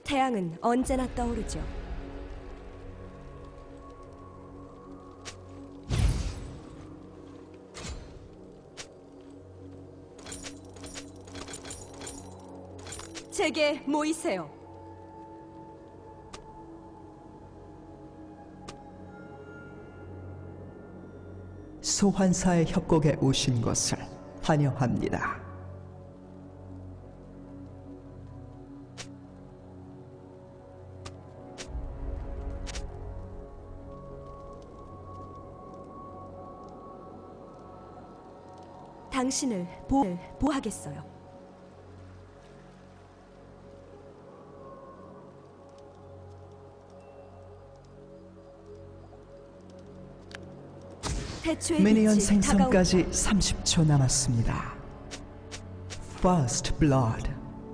태양은 언제나 떠오르죠. 제게 모이세요. 소환사의 협곡에 오신 것을 환영합니다. 당신을 보호하겠어요. 미니언 생성까지 30초 남았습니다. First Blood.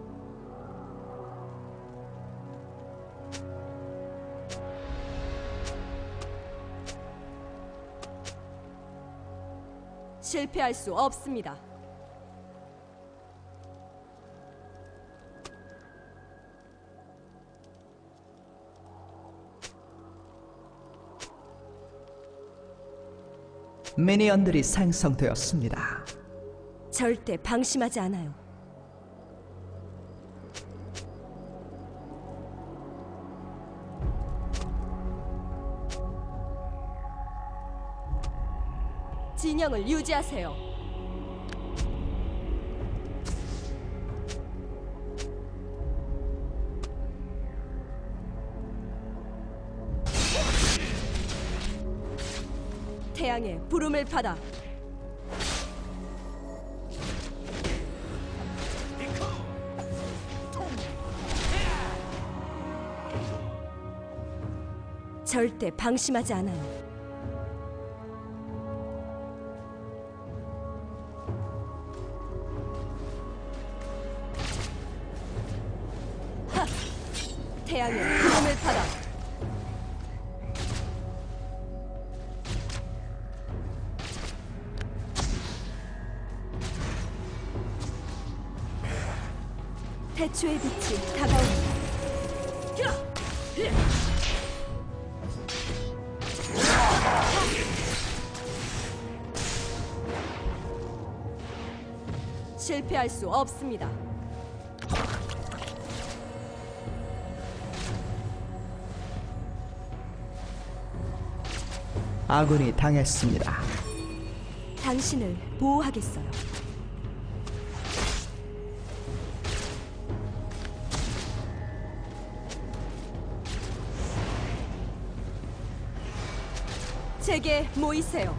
실패할 수 없습니다. 미니언들이 생성되었습니다. 절대 방심하지 않아요. 진영을 유지하세요. 태양의 부름을 받아 절대 방심하지 않아요. 하! 태양의 부름을 받아 태초의 빛이 다가옵니다. 실패할 수 없습니다. 아군이 당했습니다. 당신을 보호하겠어요. 제게 모이세요.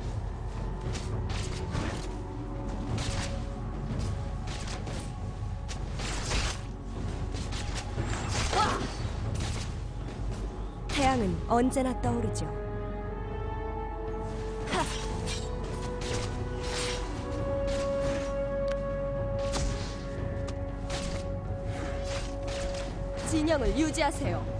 태양은 언제나 떠오르죠. 하! 진영을 유지하세요.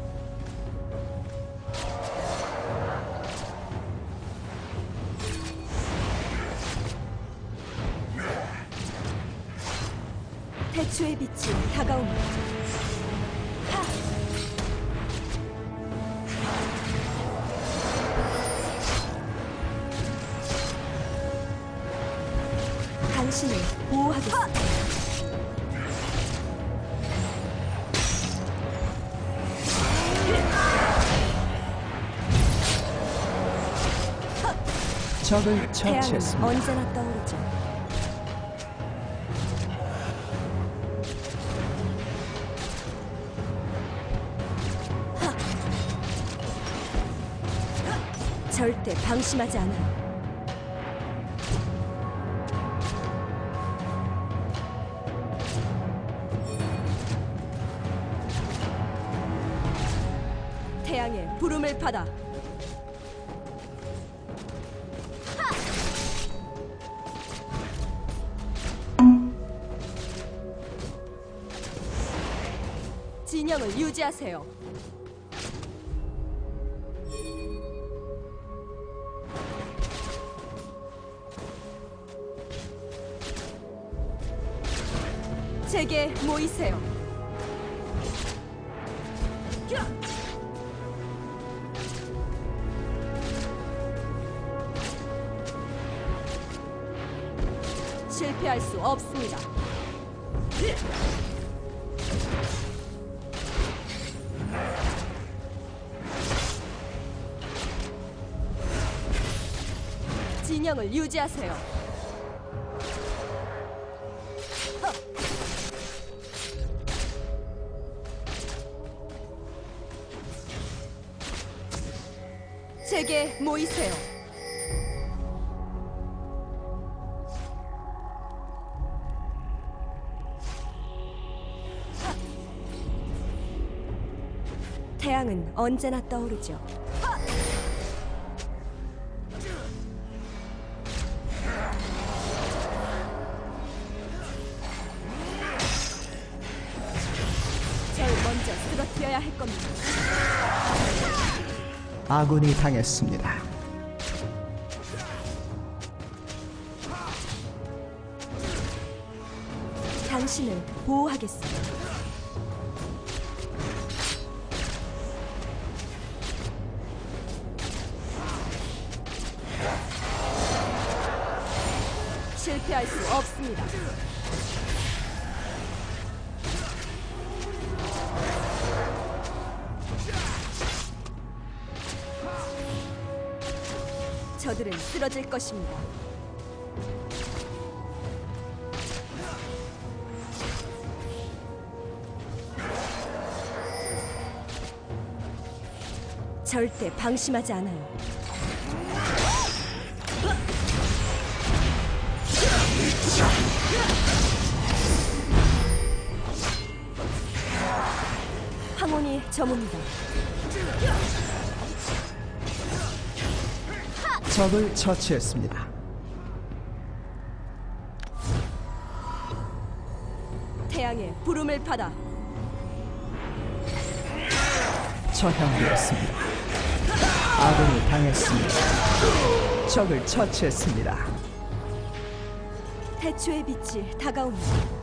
태초의 빛이 다가옵니다. 하! 당신을 보호하겠습니다. 적을 태양은 처치했습니다. 언제나 떠오르죠. 절대 방심하지 않아요. 태양의 부름을 받아 진영을 유지하세요. 제게 모이세요. 실패할 수 없습니다. 진영을 유지하세요. 제게 모이세요. 태양은 언제나 떠오르죠. 절 먼저 쓰러뜨려야 할 겁니다. 아군이 당했습니다. 당신을 보호하겠습니다. 실패할 수 없습니다. 저들은 쓰러질 것입니다. 절대 방심하지 않아요. 항온이 저뭅니다. 적을 처치했습니다. 태양의 부름을 받아 처형되었습니다. 아군이 당했습니다. 적을 처치했습니다. 태초의 빛이 다가옵니다.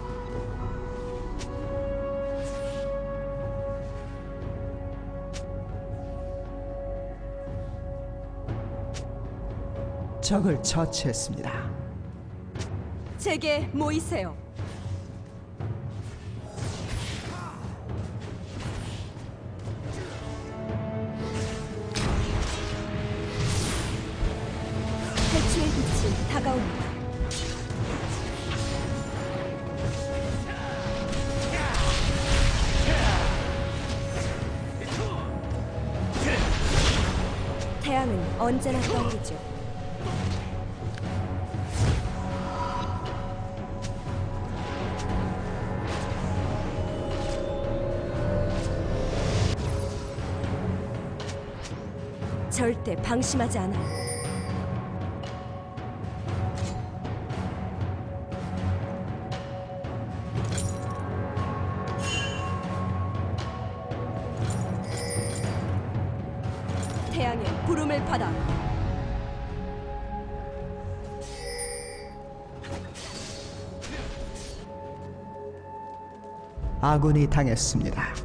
적을 처치했습니다. 제게 모이세요. 태초의 빛이 다가옵니다. 태양은 언제나 떠오르죠. 절대 방심하지 않아요. 태양의 부름을 받아 아군이 당했습니다.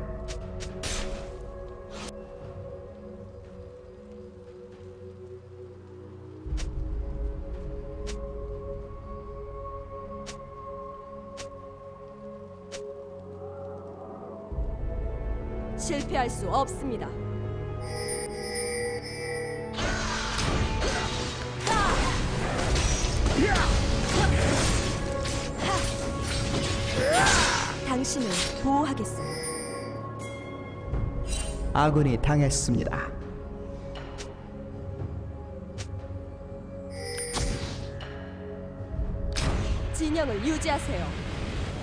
실패할 수 없습니다. 당신을 보호하겠습니다. 아군이 당했습니다. 진영을 유지하세요.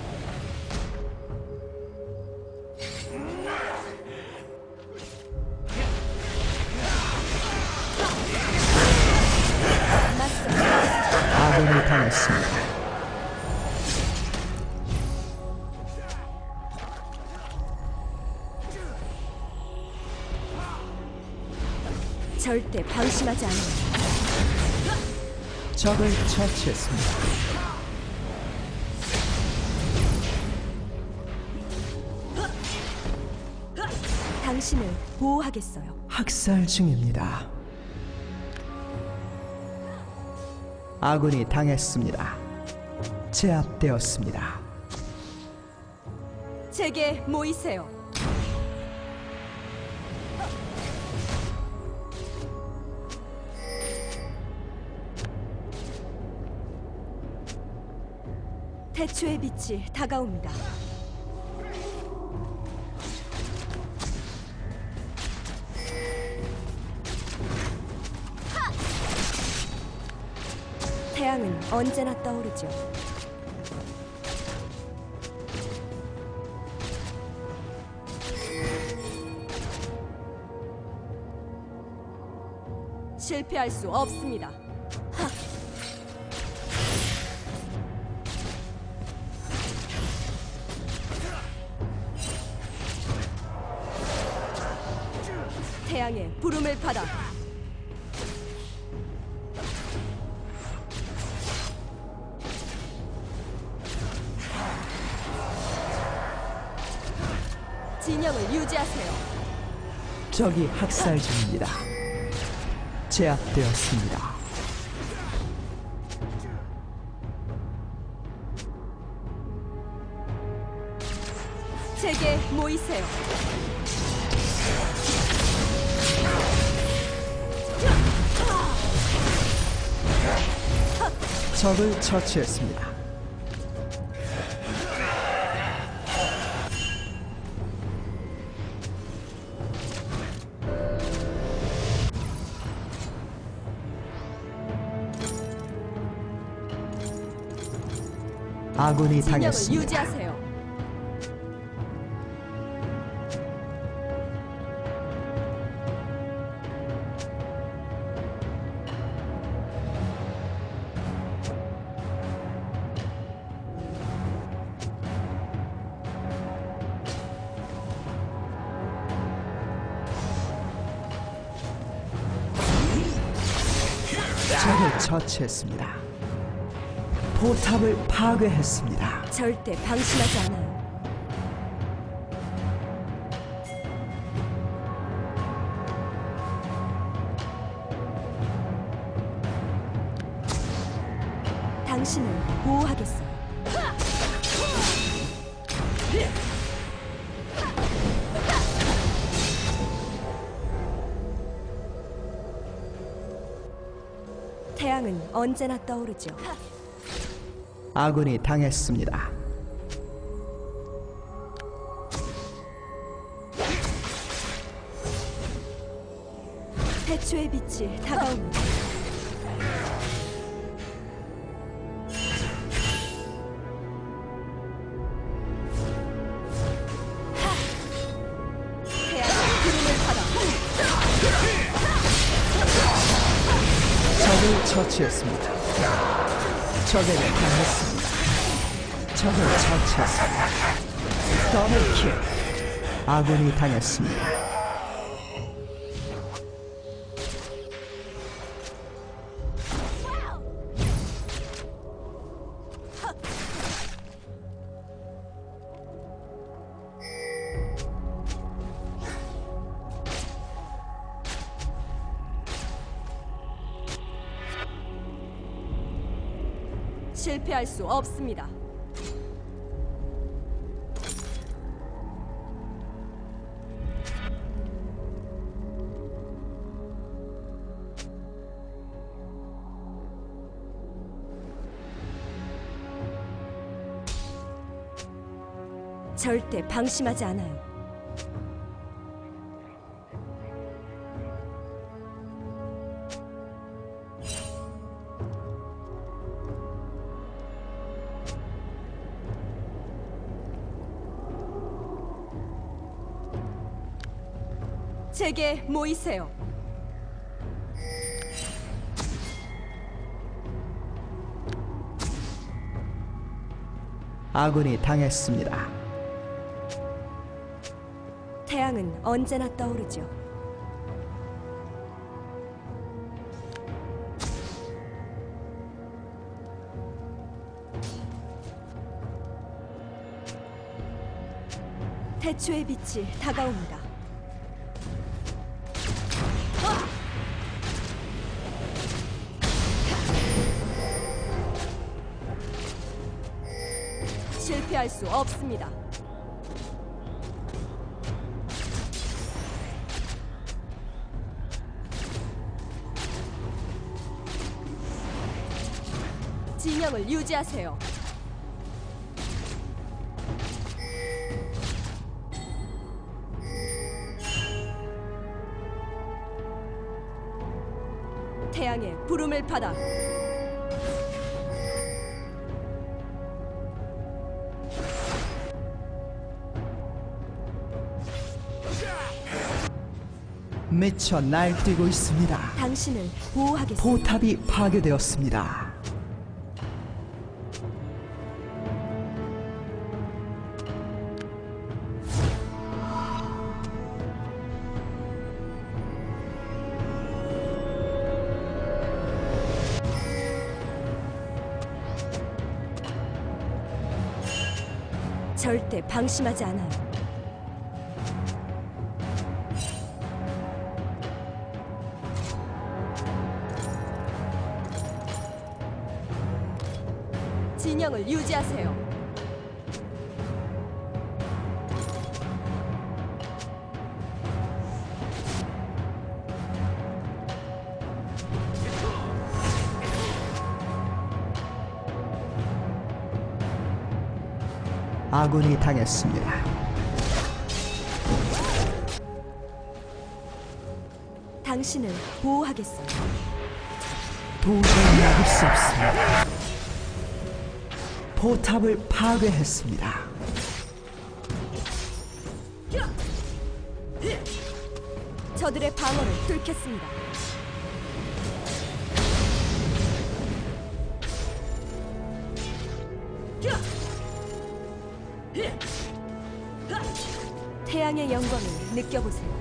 아군이 당했습니다. 절대 방심하지 않아요. 적을 처치했습니다. 당신을 보호하겠어요. 학살 중입니다. 아군이 당했습니다. 제압되었습니다. 제게 모이세요. 태초의 빛이 다가옵니다. 태양은 언제나 떠오르죠. 실패할 수 없습니다. 태양의 부름을 받아 진영을 유지하세요. 적이 학살 중입니다. 제압되었습니다. 제게 모이세요. 적을 처치했습니다. 아군이 진영을 당했습니다. 유지하세요. 적을 처치했습니다. 포탑을 파괴했습니다. 절대 방심하지 않아요. 당신을 보호하겠어요. 태양은 언제나 떠오르죠. 아군이 당했습니다. 태초의 빛이 다가옵니다. 태양의 구름을 받아 적을 처치했습니다. 적에게 당했습니다. 적을 처치했습니다. 더블킬. 아군이 당했습니다. 실패할 수 없습니다. 절대 방심하지 않아요. 제게 모이세요. 아군이 당했습니다. 태양은 언제나 떠오르죠. 태초의 빛이 다가옵니다. 실패할 수 없습니다. 진영을 유지하세요. 태양의 부름을 받아 미쳐 날뛰고 있습니다. 당신을 보호하겠습니다. 포탑이 파괴되었습니다. 절대 방심하지 않아요. 진영을 유지하세요. 아군이 당했습니다. 당신을 보호하겠습니다. 도저히 막을 수 없습니다. 포탑을 파괴했습니다. 저들의 방어를 뚫겠습니다. 태양의 영광을 느껴보세요.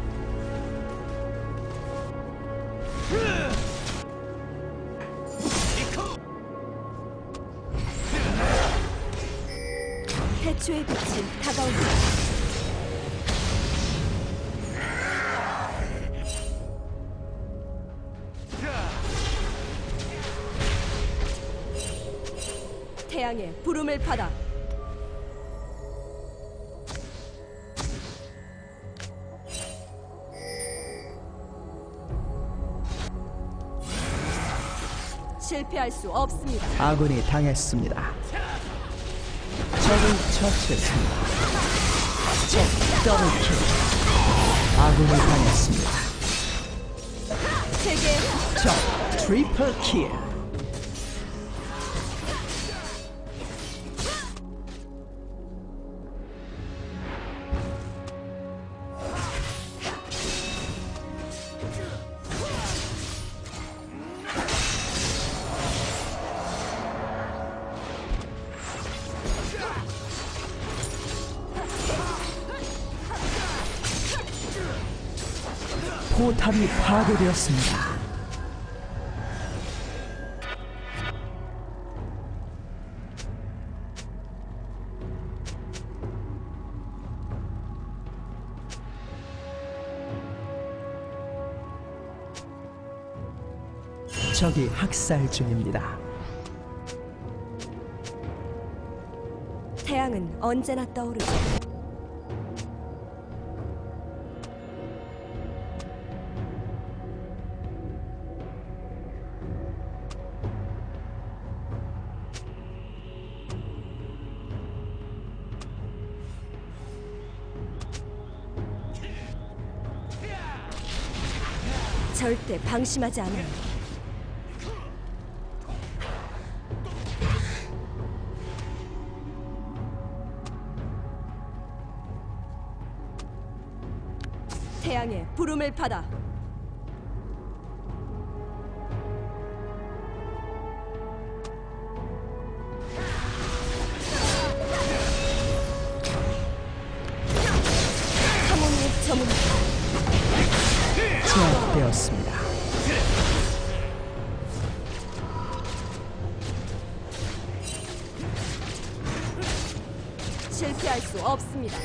태초의 빛이 다가옵니다. 태양의 부름을 받아 실패할 수 없습니다. 아군이 당했습니다. 적을 처치했습니다. 적 더블킬. 아군이 당했습니다. 세계 적 트리플 킬. 포탑이 파괴되었습니다. 적이 학살 중입니다. 태양은 언제나 떠오르죠. 절대 방심하지 않아요. 태양의 부름을 받아 사모님 저문 제압되었습니다. 실패할 수 없습니다.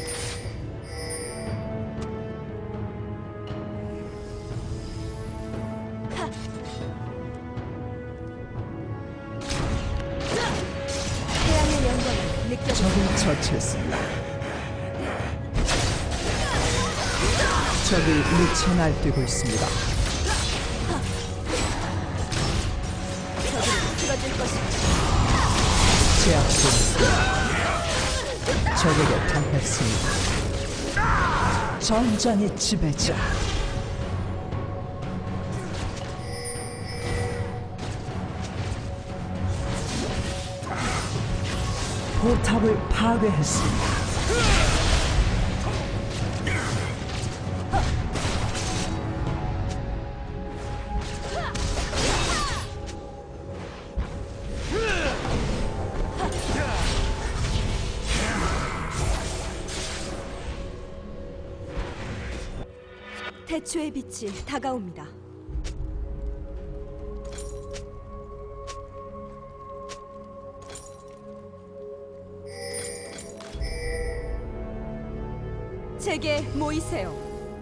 태양의 영광을 느껴져. 적을 처치했습니다. 적이 미쳐 날뛰고 있습니다. 적이 쓰러질 것이다. 제압되었습니다. 적에게 당했습니다. 전장의 지배자. 포탑을 파괴했습니다. 태초의 빛이 다가옵니다. 제게 모이세요.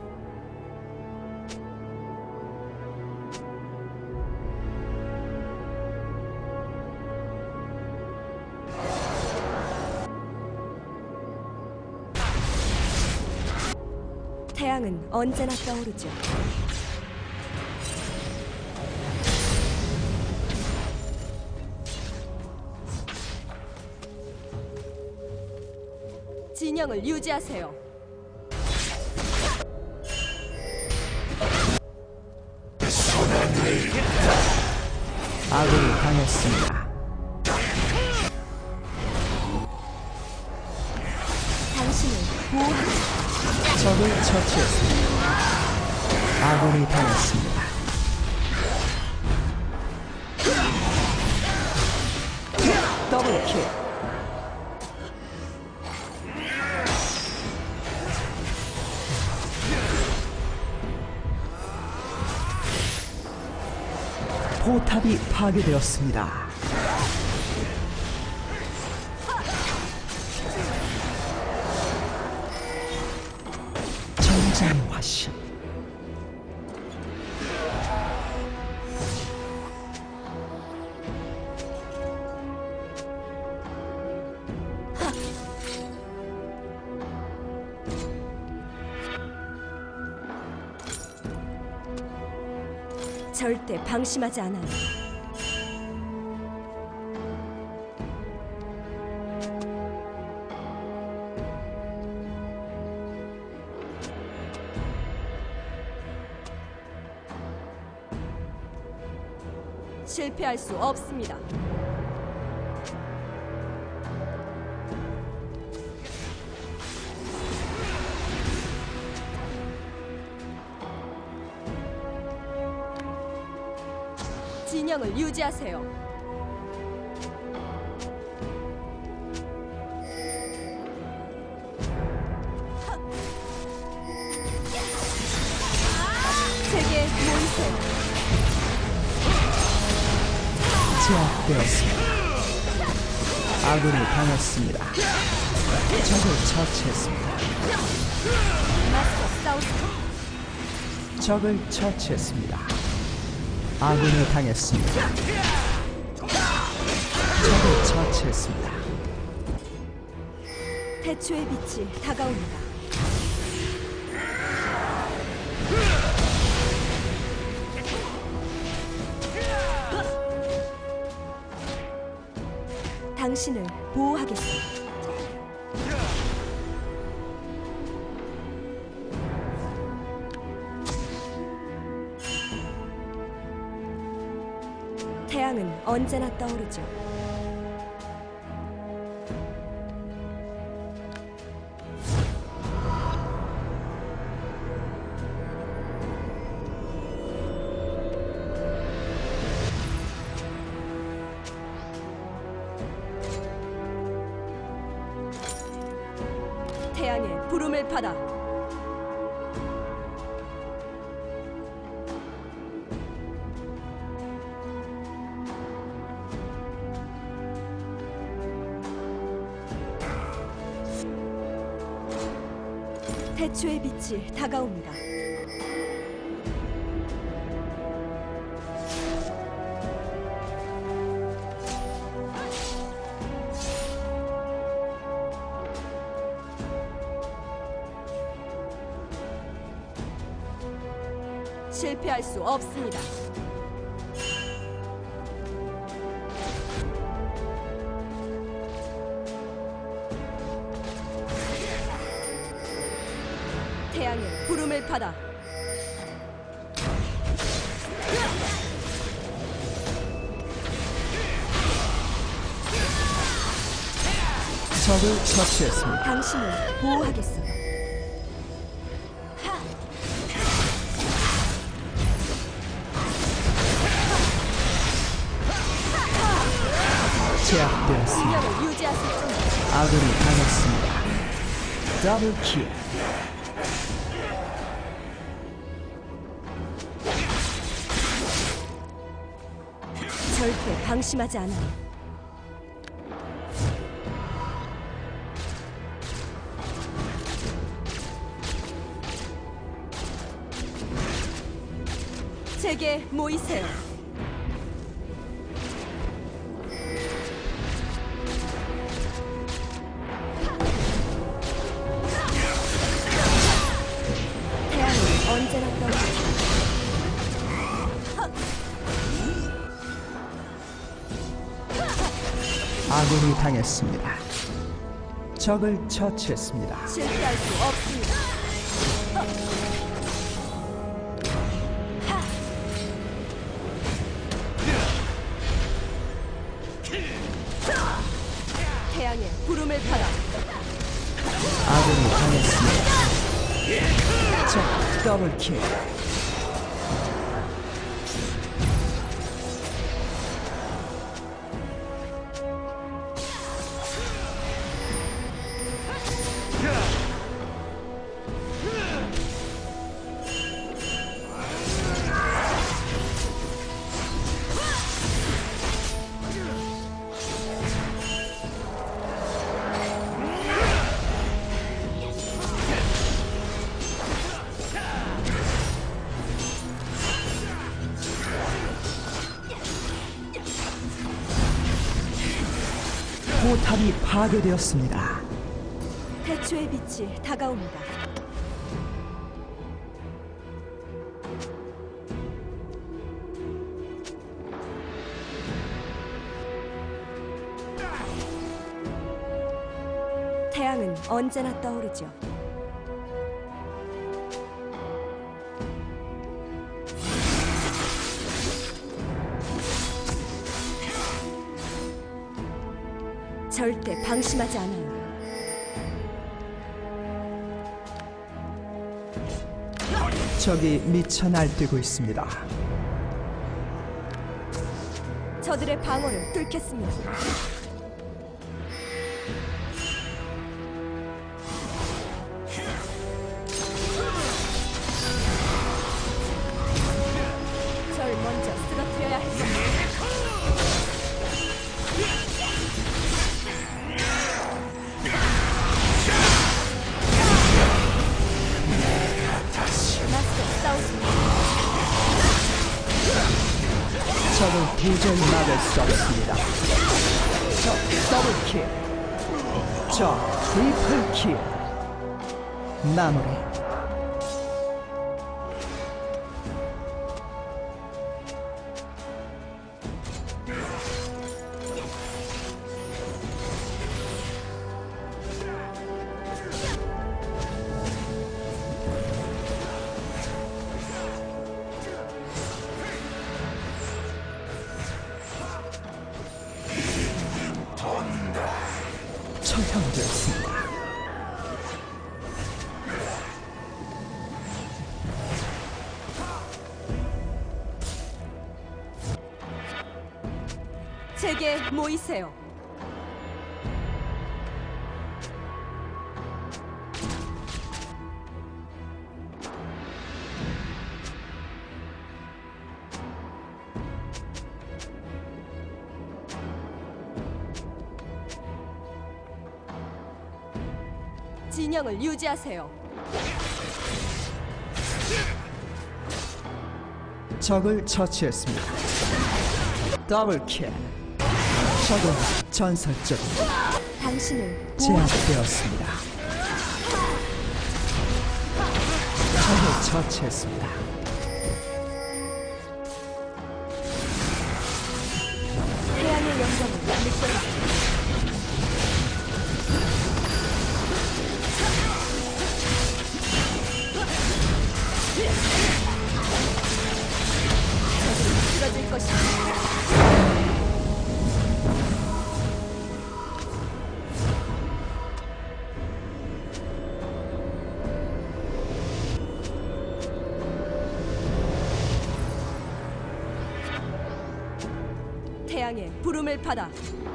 태양은 언제나 떠오르죠. 진영을 유지하세요. 아군이 당했습니다. 당신을 보호하겠습니다. 적을 처치했습니다. 아군이 당했습니다. 더블킬. 포탑이 파괴되었습니다. 전장의 화신. 절대 방심하지 않아요. 실패할 수 없습니다. 진영을 유지하세요. 제게 모이세요. 제압되었습니다. 아군이 당했습니다. 적을 처치했습니다. 맞서 싸우세요. 적을 처치했습니다. 아군이 당했습니다. 적을 처치했습니다. 태초의 빛이 다가옵니다. 당신을 보호하겠습니다. 태양은 언제나 떠오르죠. 태양의 부름을 받아 태초의 빛이 다가옵니다. 실패할 수 없습니다. 태양의 부름을 받아 적을 처치했습니다. 당신을 보호하겠어요. 제압되었습니다. 균형을 유지하세요. 아군이 당했습니다. 더블킬. 절대 방심하지 않아요. 제게 모이세요. 태양은 언제나 떠오르죠. 아군이 당했습니다. 적을 처치했습니다. 실패할 수 없습니다. 태양의 부름을 받아 아군이 당했습니다. 적 더블킬. 포탑이 파괴되었습니다. 태초의 빛이 다가옵니다. 태양은 언제나 떠오르죠. 절대 방심하지 않아요. 적이 미쳐 날뛰고 있습니다. 저들의 방어를 뚫겠습니다. 절 먼저 쓰러뜨려야 할 겁니다. 맞서 싸우십니다. 적을 도저히 막을 수 없습니다. 적 더블킬. 적 트리플킬. 마무리. 처형되었습니다. 제게 모이세요. 진영을 유지하세요. 적을 처치했습니다. 더블킬. 적은 전설적입니다. 당신을 제압되었습니다. 적을 처치했습니다. 부름을 받아.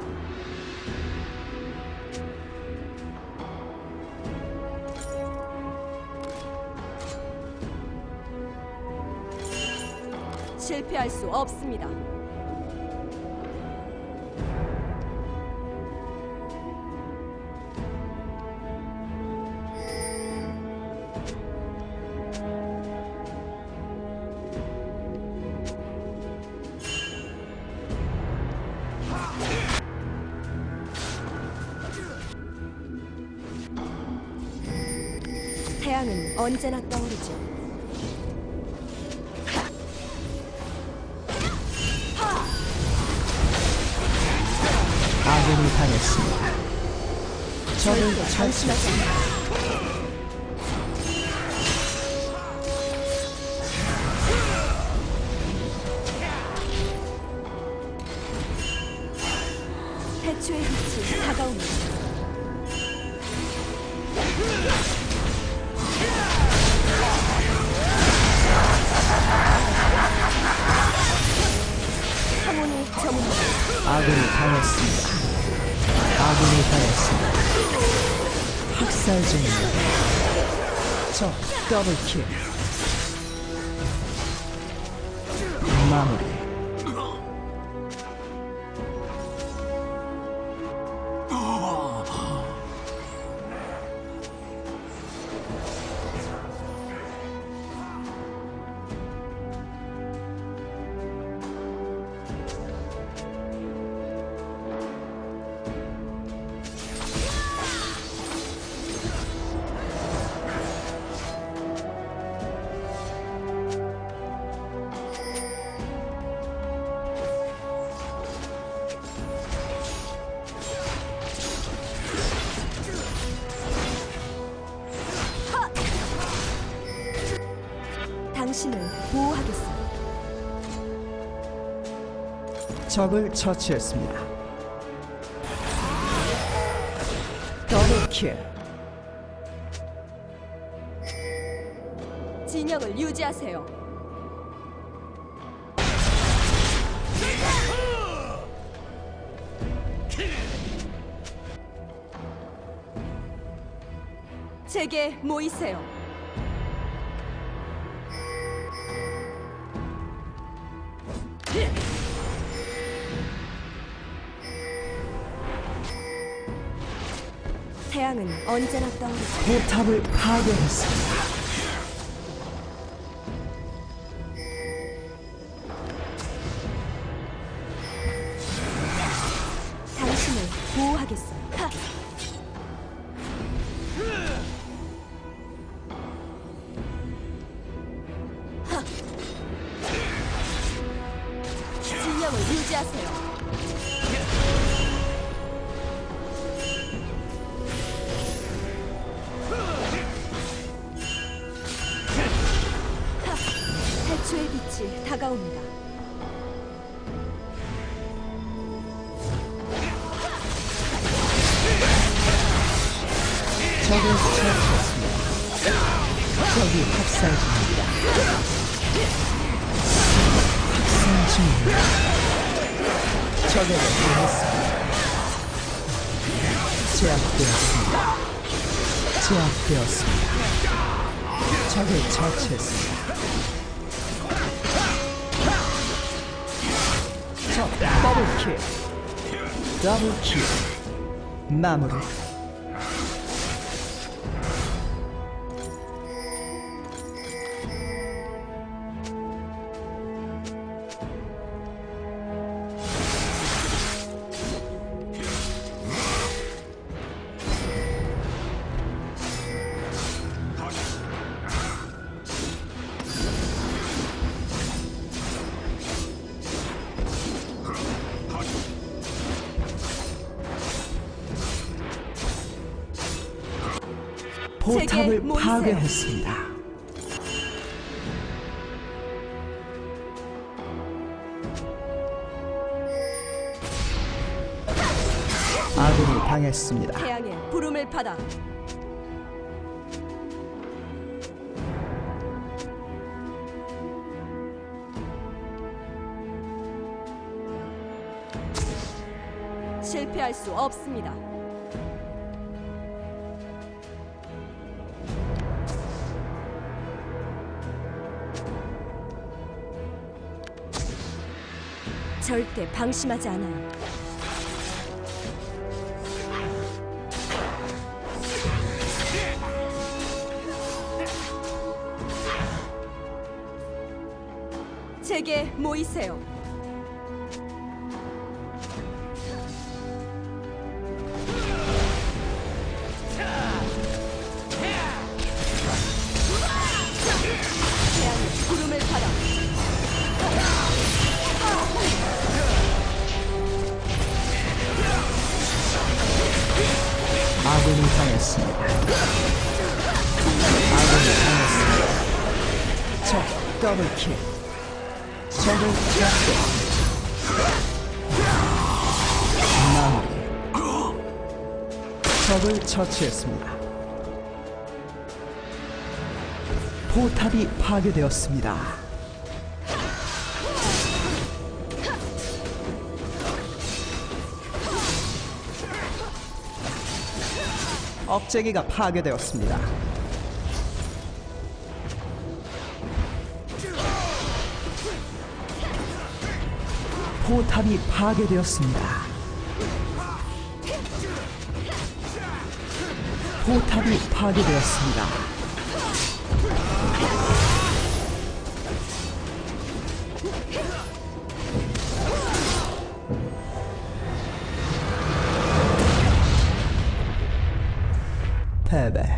실패할 수 없습니다. 태양은 언제나 떠오르죠. 아군이 당했습니다. 적을 처치했습니다. 태초의 빛이 다가옵니다. 항온이 저문다. 아군이 당했습니다. 아군이 당했습니다. 학살 중입니다. 적 더블킬. 마무리. 당신을 보호하겠습니다. 적을 처치했습니다. 더블킬. 진영을 유지하세요. 제게 모이세요. 태양은 언제나 떠오르죠. 포탑을 파괴했습니다. 당신을 보호하겠습니다. 진영을 유지하세요. 태초의 빛이 다가옵니다. 적을 처치했습니다. 적이 학살 중입니다. 학살 중입니다. 적에게 당했습니다. 제압되었습니다. 제압되었습니다. 적을 처치했습니다. 적 더블킬. 더블킬. 마무리. 포탑을 모이세요. 파괴했습니다. 아군이 당했습니다. 태양의 부름을 받아. 실패할 수 없습니다. 절대 방심하지 않아요. 제게 모이세요. 태양의 구름을 받아. 아군이 당했습니다. 아군이 당했습니다. 적 더블킬. 적을 마무리. 적을 처치했습니다. 포탑이 파괴되었습니다. 억제기가 파괴되었습니다. 포탑이 파괴되었습니다. 포탑이 파괴되었습니다. 패배.